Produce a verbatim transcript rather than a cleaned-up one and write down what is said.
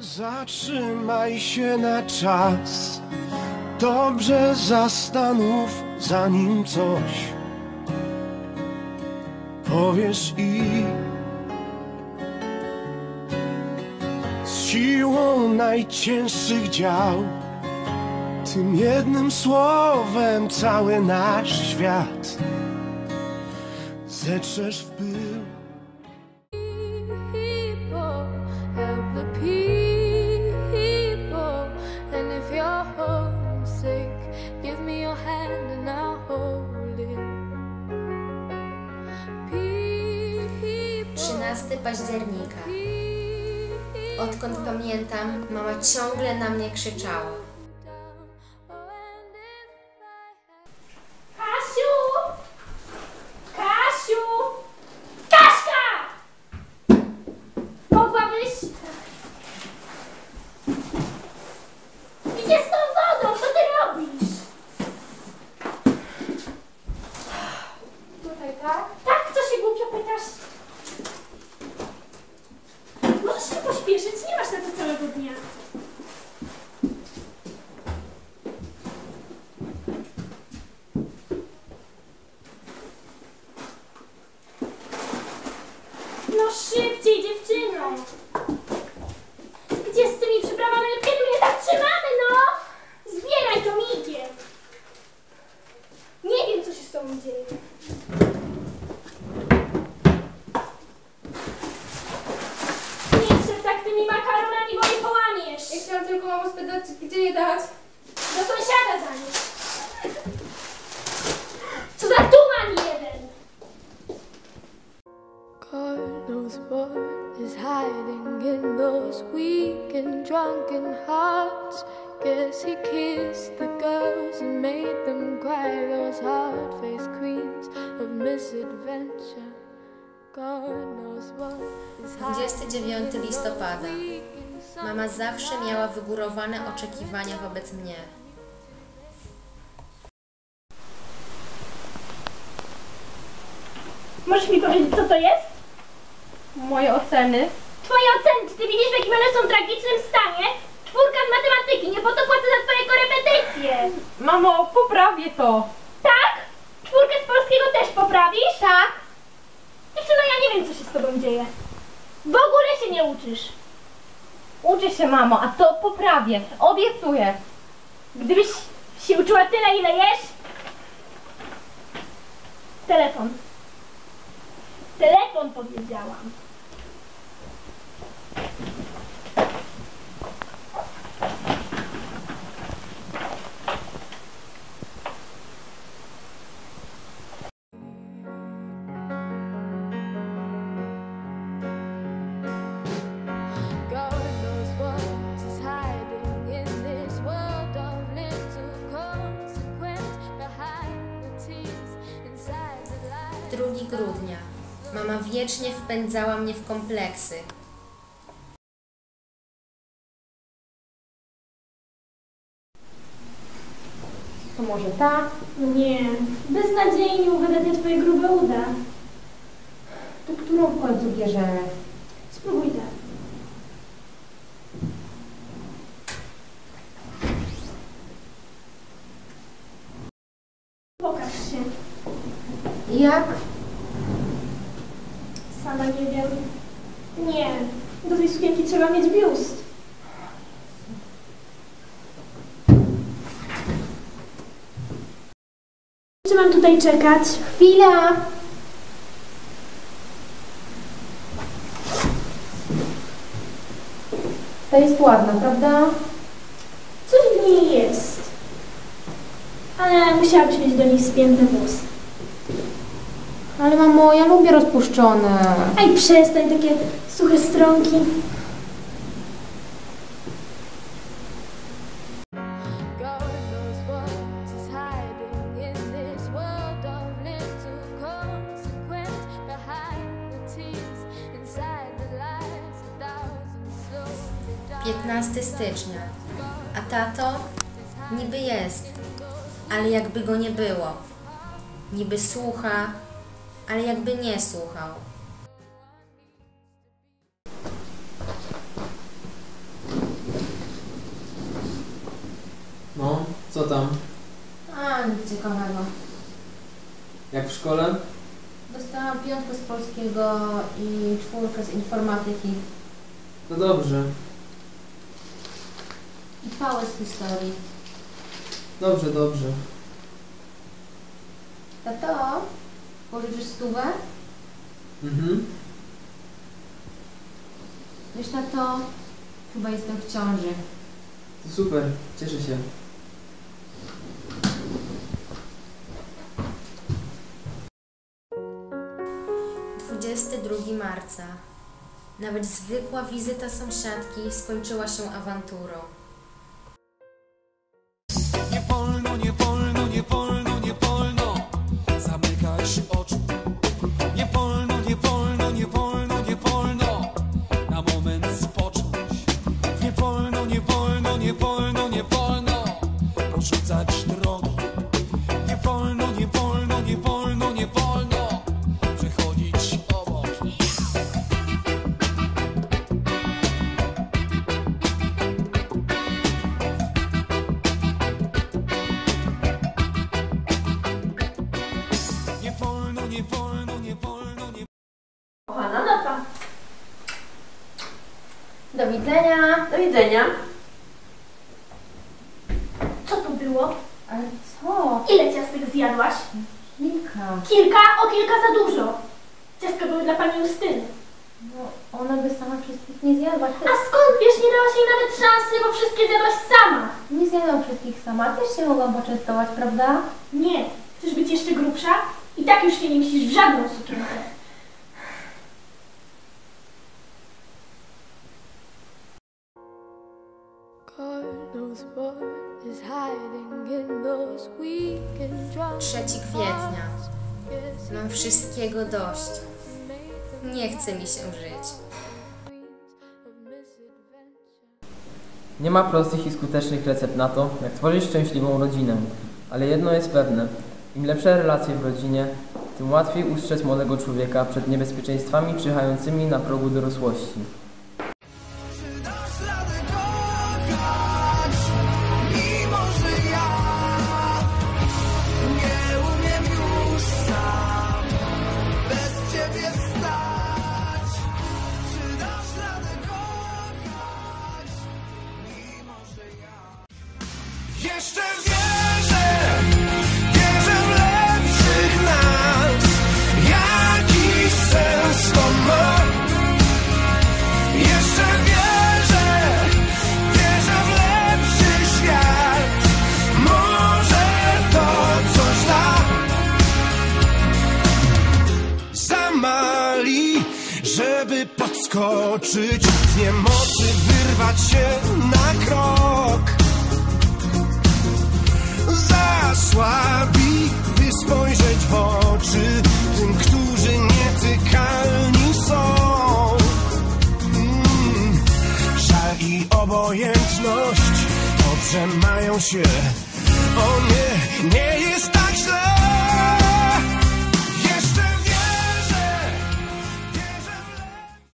Zatrzymaj się na czas, dobrze zastanów, zanim coś powiesz i z siłą najcięższych dział, tym jednym słowem cały nasz świat zetrzesz w pył. trzynastego października. Odkąd pamiętam, mama ciągle na mnie krzyczała. Kasiu! Kasiu! Kaśka! Mogłabyś... Idzie z tą wodą, co ty robisz? Tutaj, tak? Tak, co się głupio pytasz? Możesz się pośpieszyć, nie masz na to całego dnia. No szybciej, dziewczyno! Gdzie z tymi przyprawami? Kiedy mnie tak trzymamy, no? Zbieraj to migiem! Nie wiem, co się z tobą dzieje. Tymi makaronami, bo je połamiesz. Ja chciałam tylko mamo spytać, gdzie je dać? Do sąsiada zanieś. Co za tuman jeden! God knows what is hiding in those weak and drunken hearts. Guess he kissed the girls and made them cry, those hard-faced queens of misadventure. dwudziestego dziewiątego listopada. Mama zawsze miała wygórowane oczekiwania wobec mnie. Możesz mi powiedzieć, co to jest? Moje oceny. Twoje oceny? Czy ty widzisz, w jakim one są tragicznym stanie? Czwórka z matematyki, nie po to płacę za twoje korepetycje. Mamo, poprawię to. Tak? Czwórkę z polskiego też poprawisz? Tak. Dziewczyno, ja nie wiem, co się z tobą dzieje. W ogóle się nie uczysz. Uczę się, mamo, a to poprawię. Obiecuję. Gdybyś się uczyła tyle, ile jesz... Telefon. Telefon powiedziałam. drugiego grudnia. Mama wiecznie wpędzała mnie w kompleksy. To może ta? Nie, beznadziejnie uwydatnia twoje grube uda. To którą w końcu bierzemy? Spróbuj tak. Pokaż się. Jak? Sama nie wiem. Nie, do tej sukienki trzeba mieć biust. Czy mam tutaj czekać? Chwila! Ta jest ładna, prawda? Coś w niej jest. Ale musiałabyś mieć do nich spięte włosy. Ale mamo, ja lubię rozpuszczone. Aj, przestań, takie suche stronki. piętnastego stycznia. A tato niby jest, ale jakby go nie było. Niby słucha, ale jakby nie słuchał. tam? A, nic ciekawego. Jak w szkole? Dostałam piątkę z polskiego i czwórkę z informatyki. To dobrze. I pałę z historii. Dobrze, dobrze. Tato, pożyczysz stówę? Mhm. Wiesz, tato, chyba jestem w ciąży. To super, cieszę się. dwudziestego drugiego marca. Nawet zwykła wizyta sąsiadki skończyła się awanturą. Nie wolno, nie wolno, nie wolno, nie wolno zamykać oczu. Nie wolno, nie wolno, nie wolno, nie wolno na moment spocząć. Nie wolno, nie wolno, nie wolno, nie wolno porzucać drogi. Nie wolno, nie wolno, nie wolno, nie wolno przechodzić obok. Nie wolno, nie wolno, nie wolno, nie Kochana nota. Do widzenia! Do widzenia. Co to było? Ale co? Ile ciastek zjadłaś? Kilka. Kilka? O kilka za dużo. Ciastka były dla pani Justyny. No, ona by sama wszystkich nie zjadła. A skąd wiesz, nie dałaś jej nawet szansy, bo wszystkie zjadłaś sama. Nie zjadłam wszystkich sama, też się mogłam poczęstować, prawda? Nie. Chcesz być jeszcze grubsza? I tak już się nie mieścisz w żadną sukienkę. God knows what is hiding in those weak and drunk trzeciego kwietnia. hearts. Mam wszystkiego dość. Nie chce mi się żyć. Nie ma prostych i skutecznych recept na to, jak tworzyć szczęśliwą rodzinę. Ale jedno jest pewne. Im lepsze relacje w rodzinie, tym łatwiej ustrzec młodego człowieka przed niebezpieczeństwami czyhającymi na progu dorosłości. Czy dasz radę kochać, mimo że ja nie umiem już sam bez ciebie wstać? Czy dasz radę kochać, mimo że ja jeszcze wierzę, wierzę w lepszych nas, jakiś sens to ma. Jeszcze wierzę, wierzę w lepszy świat. Może to coś da. Zamali, żeby podskoczyć, z niemocy wyrwać się na krok. Zasłabi, by spojrzeć w oczy tym, którzy nietykalni są. Żal i obojętność dobrze mają się